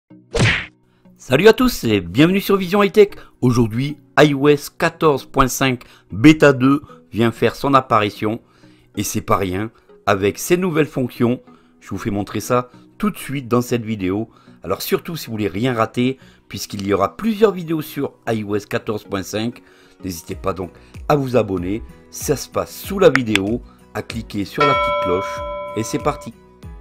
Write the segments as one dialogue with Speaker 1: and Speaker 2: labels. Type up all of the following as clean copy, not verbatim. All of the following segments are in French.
Speaker 1: Salut à tous et bienvenue sur Vision High Tech. Aujourd'hui, iOS 14.5 Beta 2 vient faire son apparition et c'est pas rien. Avec ses nouvelles fonctions, je vous fais montrer ça tout de suite dans cette vidéo. Alors surtout si vous voulez rien rater, puisqu'il y aura plusieurs vidéos sur iOS 14.5, n'hésitez pas donc à vous abonner. Ça se passe sous la vidéo, à cliquer sur la petite cloche et c'est parti.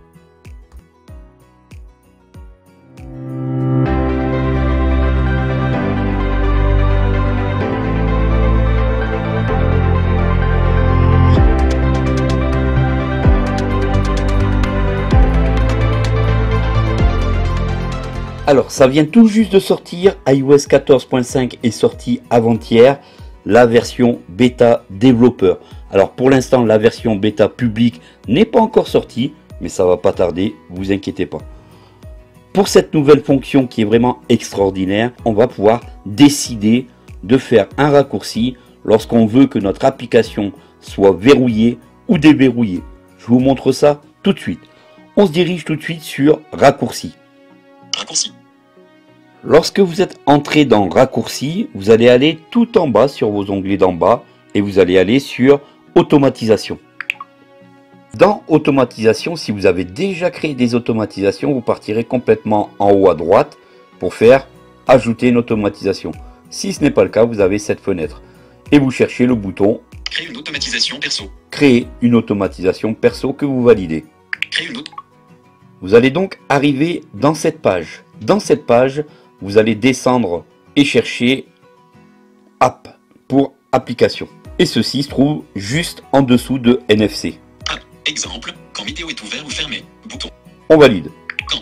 Speaker 1: Alors, ça vient tout juste de sortir, iOS 14.5 est sorti avant-hier, la version bêta développeur. Alors, pour l'instant, la version bêta publique n'est pas encore sortie, mais ça va pas tarder, vous inquiétez pas. Pour cette nouvelle fonction qui est vraiment extraordinaire, on va pouvoir décider de faire un raccourci lorsqu'on veut que notre application soit verrouillée ou déverrouillée. Je vous montre ça tout de suite. On se dirige tout de suite sur raccourci.
Speaker 2: Raccourci.
Speaker 1: Lorsque vous êtes entré dans raccourci, vous allez aller tout en bas sur vos onglets d'en bas et vous allez aller sur automatisation. Dans automatisation, si vous avez déjà créé des automatisations, vous partirez complètement en haut à droite pour faire ajouter une automatisation. Si ce n'est pas le cas, vous avez cette fenêtre et vous cherchez le bouton
Speaker 2: Créer une automatisation perso.
Speaker 1: créer une automatisation perso que vous validez.
Speaker 2: Créer une autre.
Speaker 1: Vous allez donc arriver dans cette page. Dans cette page, vous allez descendre et chercher App pour application. Et ceci se trouve juste en dessous de NFC.
Speaker 2: Exemple, quand vidéo est ouvert ou fermé. Bouton.
Speaker 1: On valide.
Speaker 2: Quand.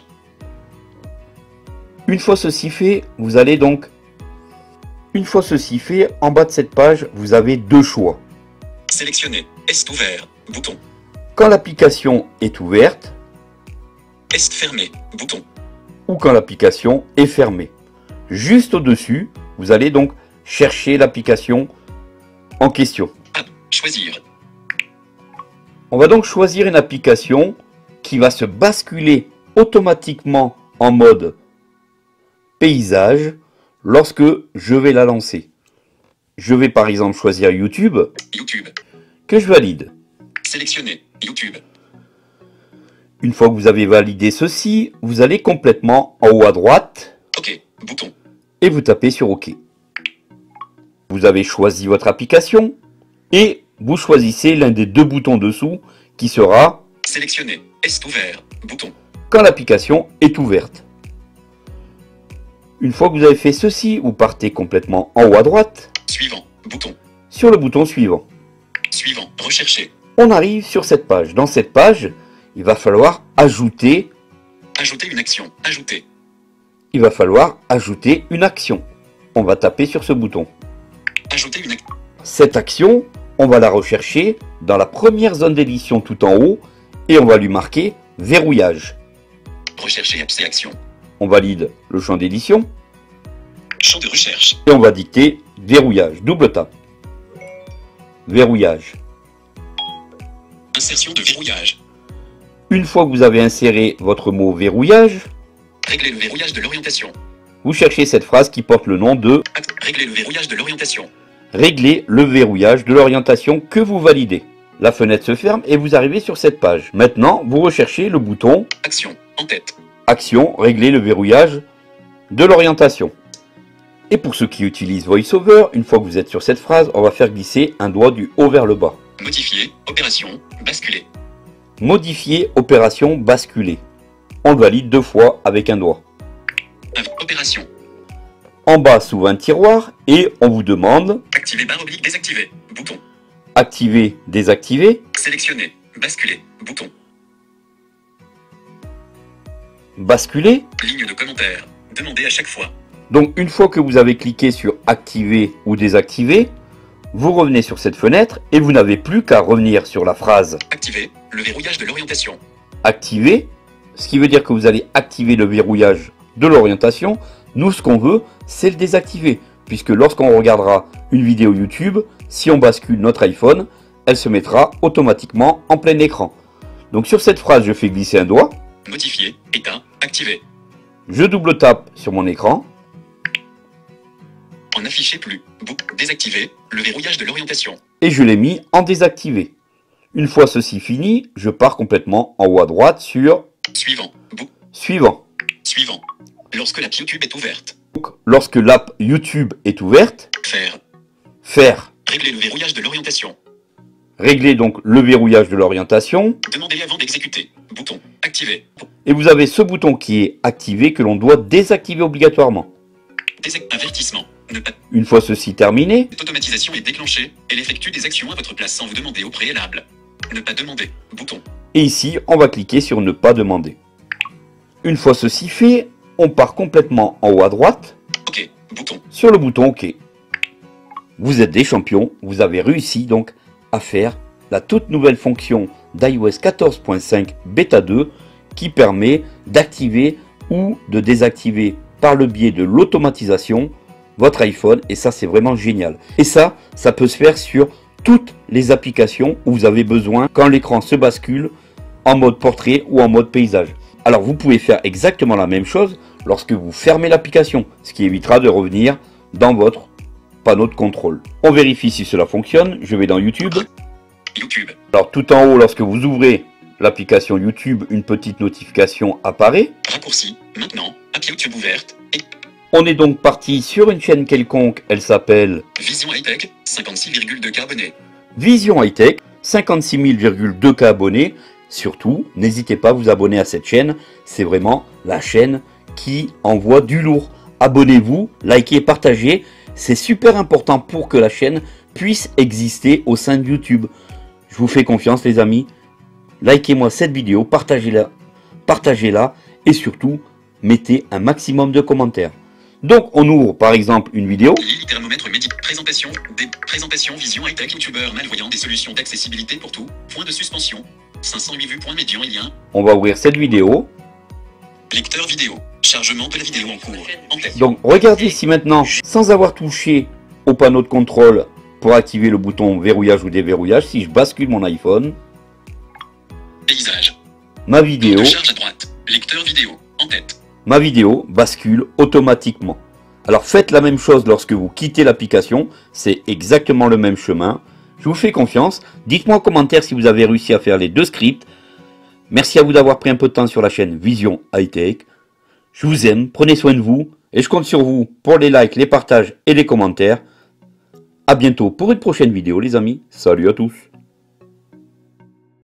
Speaker 1: Une fois ceci fait, vous allez donc... Une fois ceci fait, en bas de cette page, vous avez deux choix.
Speaker 2: Sélectionner. Est ouvert. Bouton.
Speaker 1: Quand l'application est ouverte
Speaker 2: Est fermé. Bouton.
Speaker 1: ou quand l'application est fermée. Juste au-dessus, vous allez donc chercher l'application en question.
Speaker 2: Choisir.
Speaker 1: On va donc choisir une application qui va se basculer automatiquement en mode paysage lorsque je vais la lancer. Je vais par exemple choisir YouTube
Speaker 2: YouTube.
Speaker 1: que je valide.
Speaker 2: Sélectionner. YouTube.
Speaker 1: Une fois que vous avez validé ceci, vous allez complètement en haut à droite
Speaker 2: OK. Bouton.
Speaker 1: et vous tapez sur OK. Vous avez choisi votre application et vous choisissez l'un des deux boutons dessous qui sera
Speaker 2: Sélectionner. Est ouvert. Bouton.
Speaker 1: quand l'application est ouverte. Une fois que vous avez fait ceci, vous partez complètement en haut à droite
Speaker 2: Suivant. Bouton.
Speaker 1: sur le bouton suivant.
Speaker 2: Suivant. Rechercher.
Speaker 1: On arrive sur cette page. Dans cette page, il va falloir ajouter,
Speaker 2: Ajouter une action. Ajouter.
Speaker 1: une action. On va taper sur ce bouton.
Speaker 2: Ajouter une action.
Speaker 1: Cette action, on va la rechercher dans la première zone d'édition tout en haut et on va lui marquer verrouillage.
Speaker 2: Rechercher apps et actions.
Speaker 1: On valide le champ d'édition
Speaker 2: Champ de recherche.
Speaker 1: et on va dicter verrouillage. Double tape. Verrouillage.
Speaker 2: Insertion de verrouillage.
Speaker 1: Une fois que vous avez inséré votre mot verrouillage,
Speaker 2: Régler le verrouillage de l'orientation.
Speaker 1: vous cherchez cette phrase qui porte le nom de
Speaker 2: Régler le verrouillage de l'orientation.
Speaker 1: régler le verrouillage de l'orientation que vous validez. La fenêtre se ferme et vous arrivez sur cette page. Maintenant, vous recherchez le bouton
Speaker 2: Action. En tête.
Speaker 1: Action, régler le verrouillage de l'orientation. Et pour ceux qui utilisent VoiceOver, une fois que vous êtes sur cette phrase, on va faire glisser un doigt du haut vers le bas.
Speaker 2: Modifier. Opération. Basculer.
Speaker 1: Modifier opération basculer. On le valide deux fois avec un doigt.
Speaker 2: Opération.
Speaker 1: En bas s'ouvre un tiroir et on vous demande
Speaker 2: Activer barre oblique désactiver. Bouton.
Speaker 1: activer, désactiver,
Speaker 2: Sélectionner. Basculer. Bouton.
Speaker 1: basculer.
Speaker 2: Ligne de commentaire. Demander à chaque fois.
Speaker 1: Donc une fois que vous avez cliqué sur activer ou désactiver, vous revenez sur cette fenêtre et vous n'avez plus qu'à revenir sur la phrase
Speaker 2: Activer le verrouillage de l'orientation.
Speaker 1: activer, ce qui veut dire que vous allez activer le verrouillage de l'orientation. Nous, ce qu'on veut, c'est le désactiver, puisque lorsqu'on regardera une vidéo YouTube, si on bascule notre iPhone, elle se mettra automatiquement en plein écran. Donc sur cette phrase, je fais glisser un doigt.
Speaker 2: Modifier. Éteint. Activer.
Speaker 1: Je double tape sur mon écran.
Speaker 2: En afficher plus. Désactiver le verrouillage de l'orientation.
Speaker 1: Et je l'ai mis en désactivé. Une fois ceci fini, je pars complètement en haut à droite sur
Speaker 2: Suivant.
Speaker 1: Suivant.
Speaker 2: Suivant. Lorsque l'app YouTube est ouverte.
Speaker 1: Donc, lorsque l'app YouTube est ouverte,
Speaker 2: Faire.
Speaker 1: faire.
Speaker 2: Régler le verrouillage de l'orientation.
Speaker 1: Régler donc le verrouillage de l'orientation.
Speaker 2: Demander avant d'exécuter. Bouton. Activer.
Speaker 1: Et vous avez ce bouton qui est activé que l'on doit désactiver obligatoirement.
Speaker 2: Avertissement. Ne pas.
Speaker 1: Une fois ceci terminé,
Speaker 2: Cette automatisation est déclenchée. Elle effectue des actions à votre place sans vous demander au préalable. Ne pas demander. Bouton.
Speaker 1: et ici on va cliquer sur ne pas demander. Une fois ceci fait, on part complètement en haut à droite
Speaker 2: OK. Bouton.
Speaker 1: sur le bouton OK. Vous êtes des champions, vous avez réussi donc à faire la toute nouvelle fonction d'iOS 14.5 Beta 2 qui permet d'activer ou de désactiver par le biais de l'automatisation votre iPhone, et ça c'est vraiment génial. Et ça peut se faire sur toutes les applications où vous avez besoin quand l'écran se bascule en mode portrait ou en mode paysage. Alors vous pouvez faire exactement la même chose lorsque vous fermez l'application, ce qui évitera de revenir dans votre panneau de contrôle. On vérifie si cela fonctionne. Je vais dans YouTube.
Speaker 2: YouTube.
Speaker 1: Alors tout en haut, lorsque vous ouvrez l'application YouTube, une petite notification apparaît.
Speaker 2: Raccourci. Maintenant. App YouTube ouverte. Et
Speaker 1: On est donc parti sur une chaîne quelconque, elle s'appelle
Speaker 2: Vision Hightech. 56,2K abonnés.
Speaker 1: Vision Hightech, 56 000,2K abonnés. Surtout, n'hésitez pas à vous abonner à cette chaîne, c'est vraiment la chaîne qui envoie du lourd. Abonnez-vous, likez, partagez, c'est super important pour que la chaîne puisse exister au sein de YouTube. Je vous fais confiance les amis, likez-moi cette vidéo, partagez-la et surtout, mettez un maximum de commentaires. Donc on ouvre par exemple une vidéo.
Speaker 2: Thermomètre médic. Présentation. Présentation Vision Hightech YouTuber malvoyant des solutions d'accessibilité pour tout. Point de suspension. 508 vues. Point médian et lien.
Speaker 1: On va ouvrir cette vidéo.
Speaker 2: Lecteur vidéo. Chargement de la vidéo en cours. En tête.
Speaker 1: Donc regardez ici maintenant, sans avoir touché au panneau de contrôle pour activer le bouton verrouillage ou déverrouillage, si je bascule mon iPhone,
Speaker 2: Paysage.
Speaker 1: ma
Speaker 2: Bande
Speaker 1: vidéo
Speaker 2: de charge à droite. Lecteur vidéo. En tête.
Speaker 1: bascule automatiquement. Alors faites la même chose lorsque vous quittez l'application, c'est exactement le même chemin. Je vous fais confiance, dites-moi en commentaire si vous avez réussi à faire les deux scripts. Merci à vous d'avoir pris un peu de temps sur la chaîne Vision Hightech. Je vous aime, prenez soin de vous, et je compte sur vous pour les likes, les partages et les commentaires. A bientôt pour une prochaine vidéo les amis, salut à tous.